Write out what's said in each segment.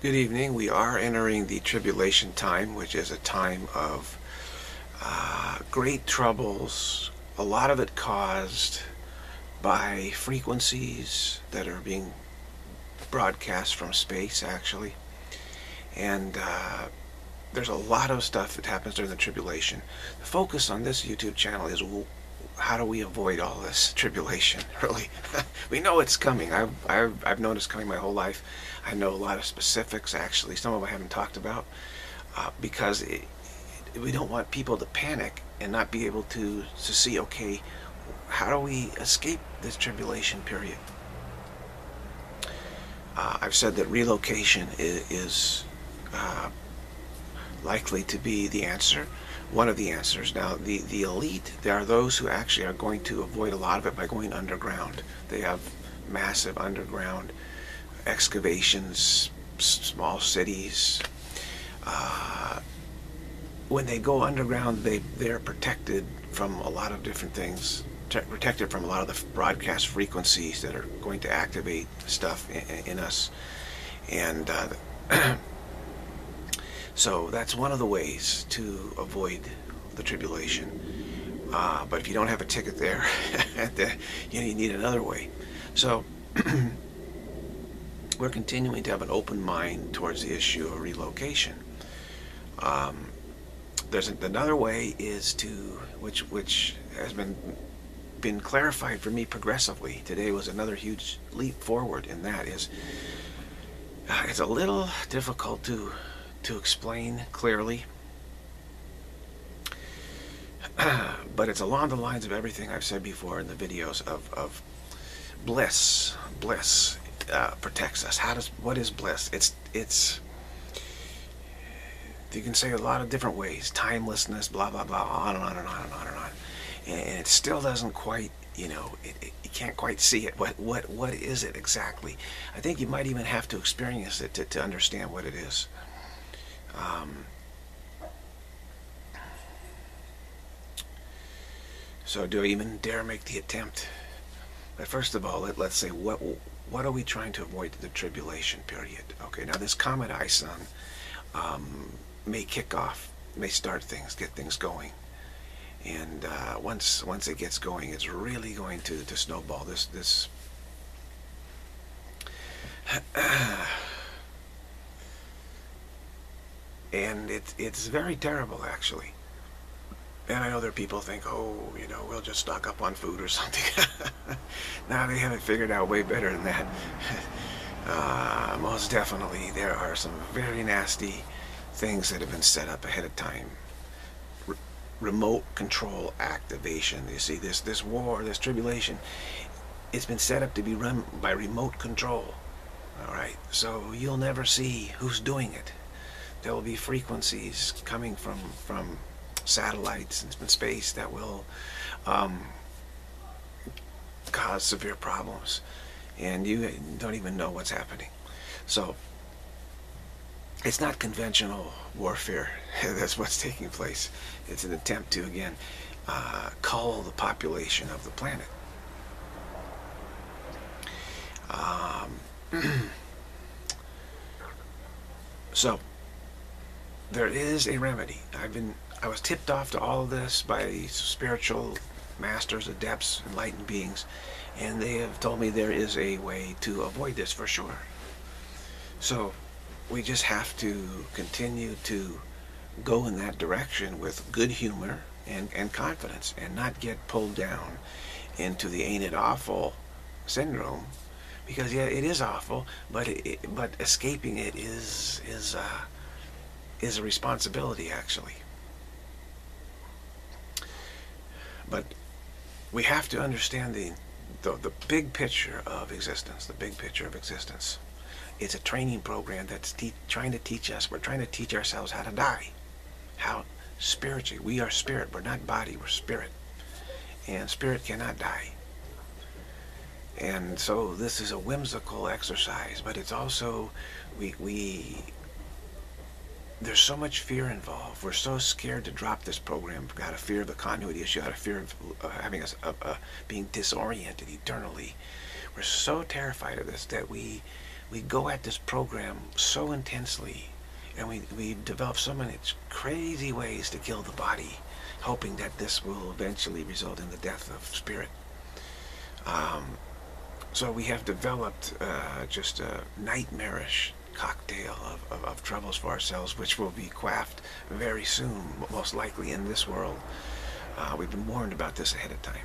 Good evening. We are entering the tribulation time, which is a time of great troubles, a lot of it caused by frequencies that are being broadcast from space, actually. And there's a lot of stuff that happens during the tribulation. The focus on this YouTube channel is how do we avoid all this tribulation, really? We know it's coming. I've known it's coming my whole life. I know a lot of specifics, actually. Some of them I haven't talked about because we don't want people to panic and not be able to see, okay, how do we escape this tribulation period? I've said that relocation is likely to be the answer, one of the answers. Now, the elite, there are those who actually are going to avoid a lot of it by going underground. They have massive underground excavations, small cities. When they go underground, they're protected from a lot of different things, protected from a lot of the broadcast frequencies that are going to activate stuff in us. And so that's one of the ways to avoid the tribulation. But if you don't have a ticket there, you need another way. So we're continuing to have an open mind towards the issue of relocation. There's another way is to, which has been clarified for me progressively. Today was another huge leap forward, and that is it's a little difficult to explain clearly, but it's along the lines of everything I've said before in the videos of bliss. Bliss protects us. What is bliss? It's you can say a lot of different ways. Timelessness, blah blah blah, on and on and on and on and on, and it still doesn't quite, you can't quite see it. What is it exactly? I think you might even have to experience it to understand what it is. So do I even dare make the attempt? But first of all, let's say what are we trying to avoid the tribulation period? Okay, now this comet ISON may kick off, may start things, get things going, and once it gets going, it's really going to snowball. This and it's very terrible, actually. And I know there are people think, oh, we'll just stock up on food or something. Now they have it figured out way better than that. Most definitely, there are some very nasty things that have been set up ahead of time. Remote control activation. You see, this war, this tribulation, it's been set up to be run by remote control. All right, so you'll never see who's doing it. There will be frequencies coming from satellites in space that will cause severe problems, and you don't even know what's happening. So it's not conventional warfare. That's what's taking place. It's an attempt to, again, cull the population of the planet. So there is a remedy. I was tipped off to all of this by spiritual masters, adepts, enlightened beings, and they have told me there is a way to avoid this for sure. So we just have to continue to go in that direction with good humor and confidence, and not get pulled down into the ain't it awful syndrome, because yeah, it is awful, but escaping it is a responsibility, actually. But we have to understand the big picture of existence. The big picture of existence. It's a training program that's trying to teach us. We're trying to teach ourselves how to die. How spiritually. We are spirit. We're not body. We're spirit. And spirit cannot die. And so this is a whimsical exercise, but it's also there's so much fear involved. We're so scared to drop this program. We've got a fear of the continuity issue, got a fear of having us being disoriented eternally. We're so terrified of this that we we go at this program so intensely, and we develop so many crazy ways to kill the body, hoping that this will eventually result in the death of spirit. So we have developed just a nightmarish cocktail of troubles for ourselves, which will be quaffed very soon, most likely in this world. We've been warned about this ahead of time.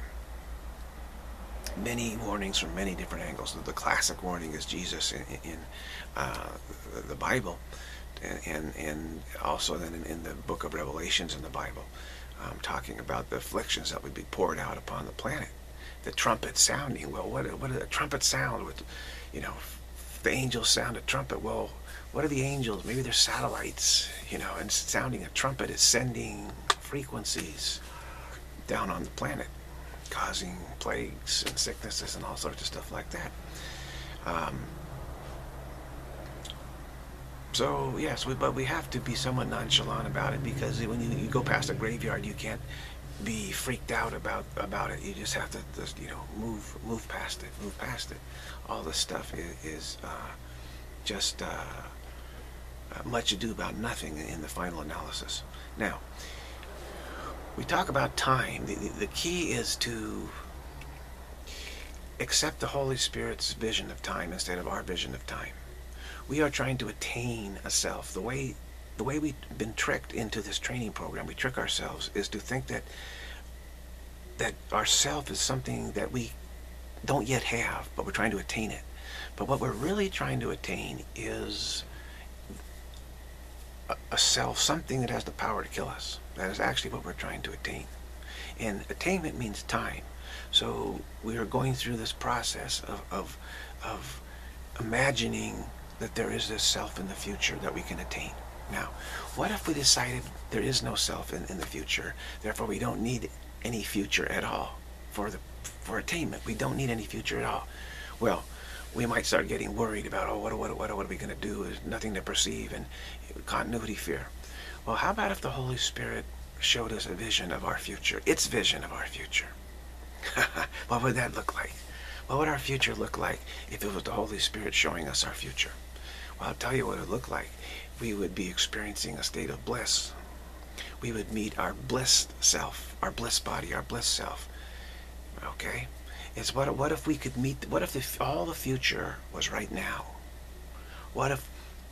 Many warnings from many different angles. The classic warning is Jesus in the Bible, and also then in the book of Revelations in the Bible, talking about the afflictions that would be poured out upon the planet. The trumpet sounding. Well, what a trumpet sound with, the angels sound a trumpet. Well, what are the angels? Maybe they're satellites, and sounding a trumpet is sending frequencies down on the planet, causing plagues and sicknesses and all sorts of stuff like that. So yes, but we have to be somewhat nonchalant about it, because when you go past a graveyard, you can't be freaked out about it. You just have to move past it. All this stuff is just much ado about nothing in the final analysis. Now, we talk about time. The key is to accept the Holy Spirit's vision of time instead of our vision of time. We are trying to attain a self. The way we've been tricked into this training program, we trick ourselves, is to think that our self is something that we don't yet have, but we're trying to attain it. But what we're really trying to attain is a self, something that has the power to kill us. That is actually what we're trying to attain. And attainment means time. So we are going through this process of imagining that there is this self in the future that we can attain. Now, what if we decided there is no self in the future, therefore we don't need any future at all for attainment? We don't need any future at all. Well, we might start getting worried about, what are we going to do? There's nothing to perceive, and continuity fear. Well, how about if the Holy Spirit showed us a vision of our future, its vision of our future? What would that look like? What would our future look like if it was the Holy Spirit showing us our future? Well, I'll tell you what it would look like. We would be experiencing a state of bliss. We would meet our blissed self, our bliss body, our bliss self. Okay? It's what if we could meet, what if all the future was right now? What if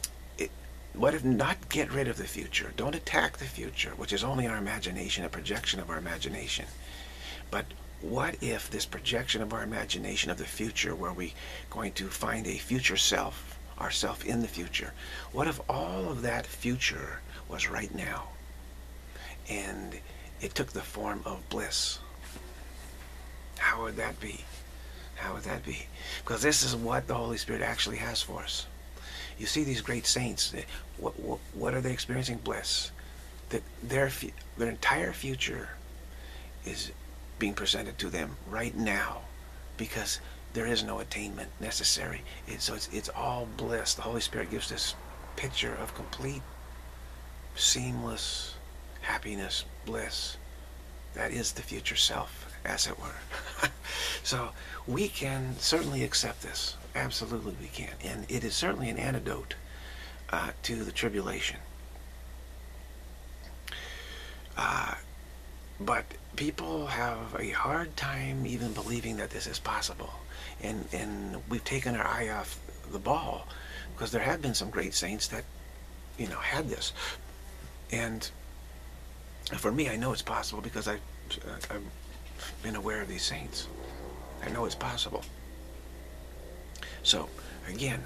not get rid of the future? Don't attack the future, which is only our imagination, a projection of our imagination. But what if this projection of our imagination of the future, where we going to find a future self, ourself in the future, what if all of that future was right now, and it took the form of bliss? How would that be? How would that be? Because this is what the Holy Spirit actually has for us. You see these great saints, what are they experiencing? Bliss. That their entire future is being presented to them right now, because there is no attainment necessary. So it's all bliss. The Holy Spirit gives this picture of complete, seamless happiness, bliss. That is the future self, as it were. So we can certainly accept this. Absolutely we can. And it is certainly an antidote to the tribulation. But people have a hard time even believing that this is possible. And we've taken our eye off the ball, because there have been some great saints that, had this. And for me, I know it's possible, because I've been aware of these saints. I know it's possible. So, again,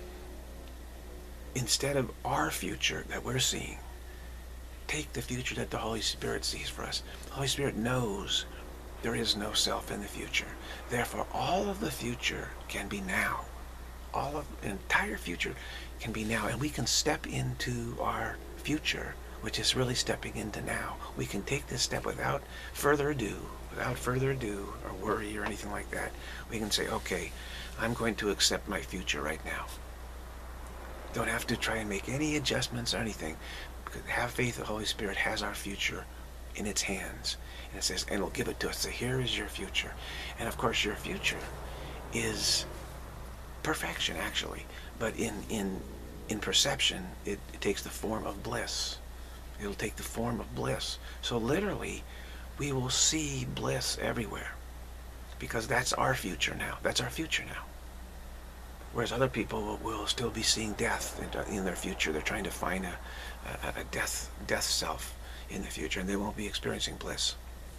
instead of our future that we're seeing, take the future that the Holy Spirit sees for us. The Holy Spirit knows there is no self in the future. Therefore, all of the future can be now. All of the entire future can be now. And we can step into our future, which is really stepping into now. We can take this step without further ado, or worry or anything like that. We can say, okay, I'm going to accept my future right now. Don't have to try and make any adjustments or anything. Have faith the Holy Spirit has our future in its hands. And it says, and it'll give it to us. So here is your future. And of course, your future is perfection, actually. But in perception, it takes the form of bliss. It'll take the form of bliss. So literally, we will see bliss everywhere, because that's our future now. That's our future now. Whereas other people will still be seeing death in their future. They're trying to find a death self in the future, and they won't be experiencing bliss.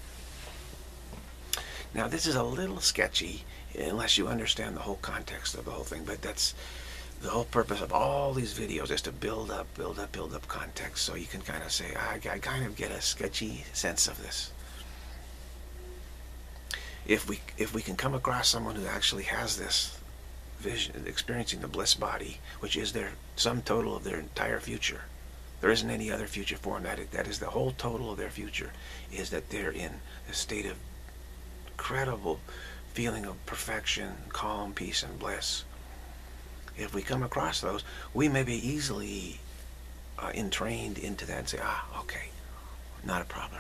Now, this is a little sketchy unless you understand the whole context of the whole thing, but that's the whole purpose of all these videos, is to build up context, so you can kind of say, I kind of get a sketchy sense of this. If we can come across someone who actually has this vision, experiencing the bliss body, which is their sum total of their entire future. There isn't any other future for them. That is the whole total of their future, is that they're in a state of incredible feeling of perfection, calm, peace, and bliss. If we come across those, we may be easily entrained into that and say, okay, not a problem.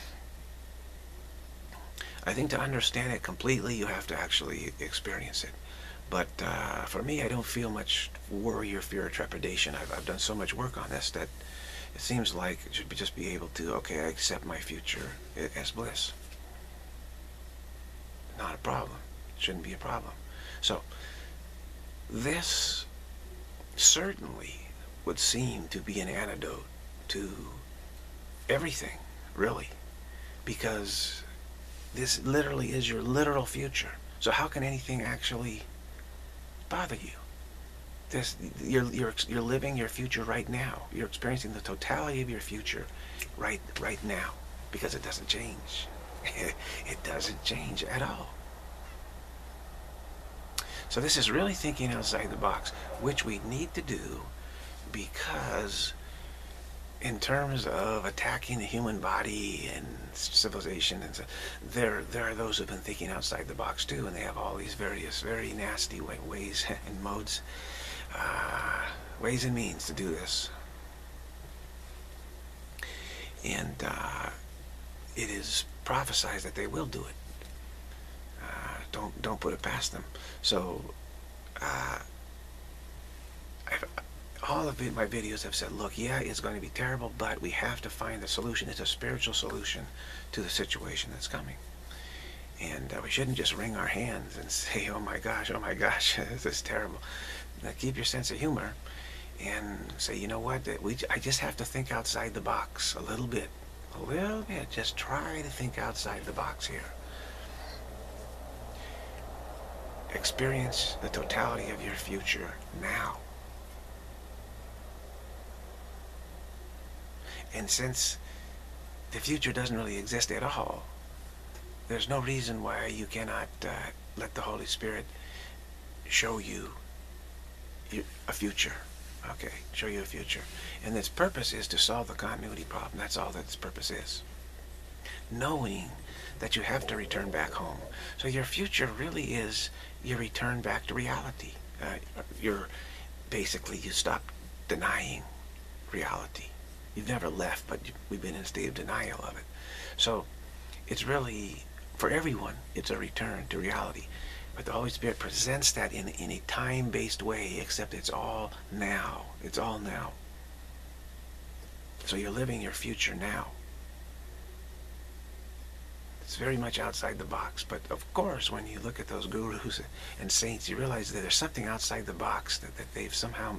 I think to understand it completely, you have to actually experience it. But for me, I don't feel much worry or fear or trepidation. I've done so much work on this that it seems like it should just be able to, okay, I accept my future as bliss. Not a problem. It shouldn't be a problem. So this certainly would seem to be an antidote to everything, really, because this literally is your literal future. So how can anything actually bother you? You're living your future right now. You're experiencing the totality of your future right now, because it doesn't change. It doesn't change at all. So this is really thinking outside the box, which we need to do, because in terms of attacking the human body and civilization, and so, there are those who've been thinking outside the box too, and they have all these various very nasty ways and modes, ways and means to do this. And it is prophesied that they will do it. Don't put it past them. So all of my videos have said, look, yeah, it's going to be terrible, but we have to find the solution. It's a spiritual solution to the situation that's coming. And we shouldn't just wring our hands and say, oh my gosh, this is terrible. Now, keep your sense of humor and say, you know what, I just have to think outside the box a little bit. Just try to think outside the box here. Experience the totality of your future now. And since the future doesn't really exist at all, there's no reason why you cannot let the Holy Spirit show you a future. Okay, show you a future. And its purpose is to solve the continuity problem. That's all that its purpose is. Knowing that you have to return back home. So your future really is your return back to reality. Basically, you stop denying reality. You've never left, but we've been in a state of denial of it. So it's really, for everyone, it's a return to reality. But the Holy Spirit presents that in a time-based way, except it's all now. It's all now. So you're living your future now. It's very much outside the box. But of course, when you look at those gurus and saints, you realize that there's something outside the box that they've somehow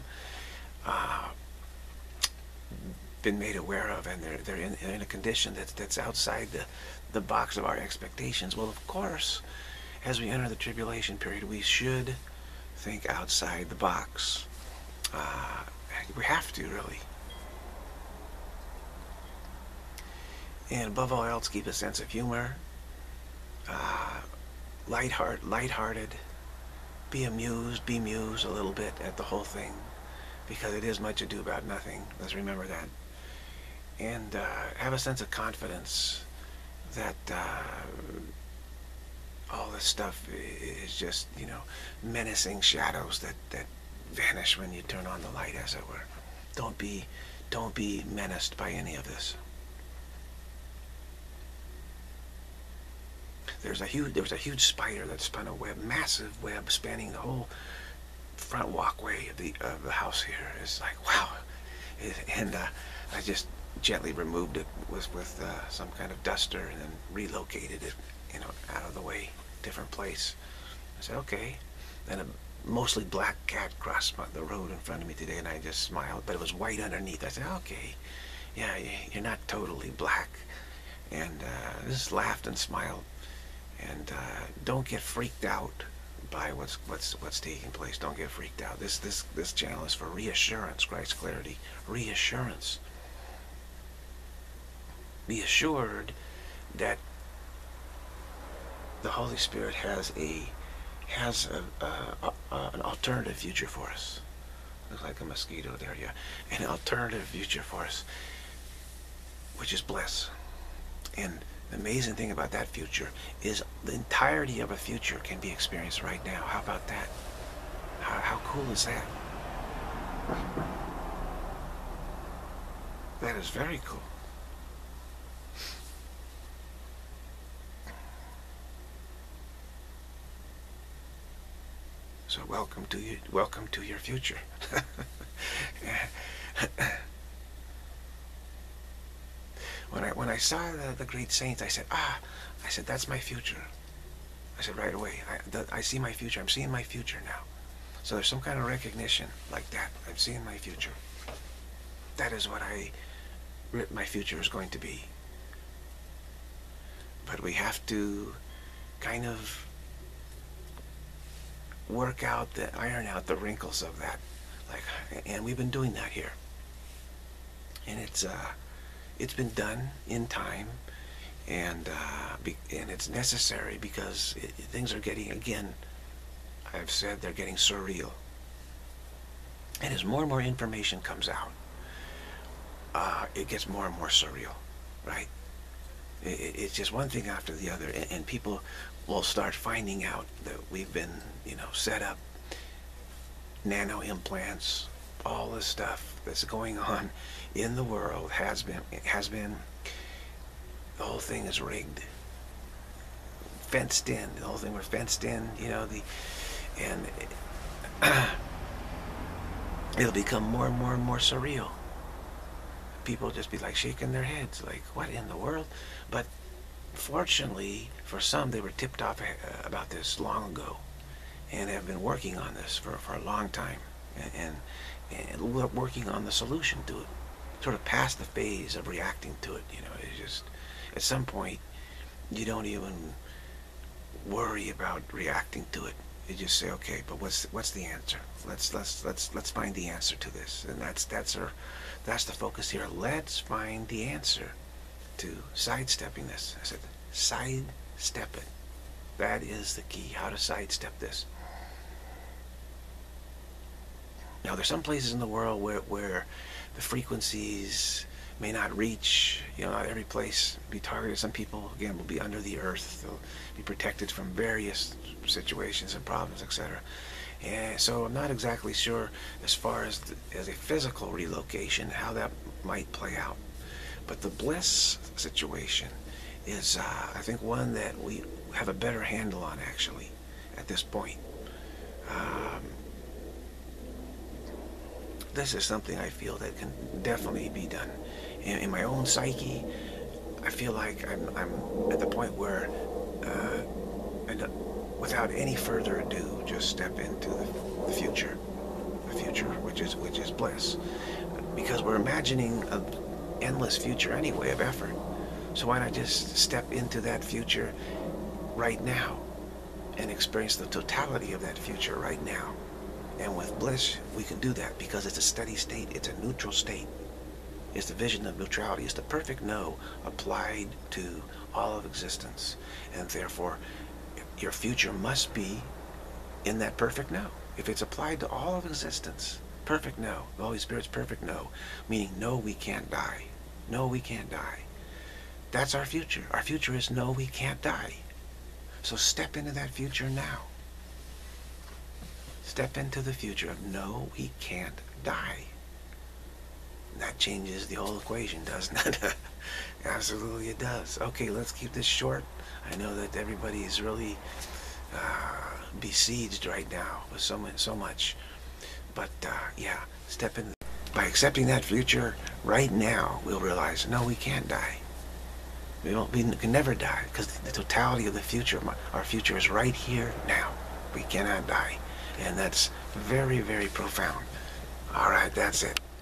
been made aware of, and they're in a condition that's outside the box of our expectations. Well, of course, as we enter the tribulation period, we should think outside the box. We have to, really. And above all else, keep a sense of humor, lighthearted, be amused a little bit at the whole thing, because it is much ado about nothing. Let's remember that. And have a sense of confidence that all this stuff is just, menacing shadows that vanish when you turn on the light, as it were. Don't be menaced by any of this. There was a huge spider that spun a web, massive web spanning the whole front walkway of the house here. It's like, wow. And I just gently removed it with some kind of duster and then relocated it, out of the way, different place. I said, okay. Then a mostly black cat crossed the road in front of me today, and I just smiled, but it was white underneath. I said, okay, yeah, you're not totally black. And just laughed and smiled. And don't get freaked out by what's taking place. Don't get freaked out. This channel is for reassurance, Christ's clarity, reassurance. Be assured that the Holy Spirit has an alternative future for us. Looks like a mosquito there, yeah. An alternative future for us, which is bliss. And the amazing thing about that future is the entirety of a future can be experienced right now. How about that? How cool is that? That is very cool. So welcome to your future. When I saw the great saints, I said, that's my future. I said right away, I see my future. I'm seeing my future now. So there's some kind of recognition like that. I'm seeing my future. That is what my future is going to be. But we have to kind of iron out the wrinkles of that. And we've been doing that here. And it's been done in time, and it's necessary because things are getting, again, I've said they're getting surreal. And as more and more information comes out, it gets more and more surreal, right? It's just one thing after the other, and people will start finding out that we've been, set up nano implants, all this stuff that's going on in the world has been, the whole thing is rigged, fenced in, the whole thing was fenced in, and it'll become more and more and more surreal. People just be like shaking their heads, like, what in the world? But fortunately, for some, they were tipped off about this long ago, and have been working on this for a long time, and working on the solution to it, sort of past the phase of reacting to it. It's just, at some point, you don't even worry about reacting to it. You just say, okay, but what's the answer? Let's find the answer to this, and that's the focus here. Let's find the answer to sidestepping this. I said, sidestep it. That is the key, how to sidestep this. Now, there's some places in the world where the frequencies may not reach, not every place be targeted. Some people, again, will be under the earth. They'll be protected from various situations and problems, etc. And so I'm not exactly sure as far as a physical relocation, how that might play out. But the bliss situation is, I think, one that we have a better handle on, actually, at this point. This is something I feel that can definitely be done. In my own psyche, I feel like I'm at the point where, without any further ado, just step into the future, which is bliss, because we're imagining an endless future anyway of effort. So why not just step into that future right now and experience the totality of that future right now? And with bliss, we can do that because it's a steady state. It's a neutral state. It's the vision of neutrality. It's the perfect no applied to all of existence. And therefore, your future must be in that perfect no. If it's applied to all of existence, perfect no. The Holy Spirit's perfect no. Meaning, no, we can't die. No, we can't die. That's our future. Our future is no, we can't die. So step into that future now. Step into the future of no, we can't die. And that changes the whole equation, doesn't it? Absolutely it does. Okay, let's keep this short. I know that everybody is really besieged right now with so much. But yeah, by accepting that future right now, we'll realize, no, we can't die. We can never die, because the totality of the future, our future is right here now. We cannot die. And that's very, very profound. All right, that's it.